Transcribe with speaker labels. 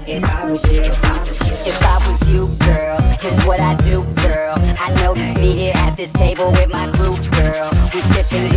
Speaker 1: if I was you,
Speaker 2: If I was you, girl, here's what I do, girl. I know it's me here at this table with my group, girl. We sipping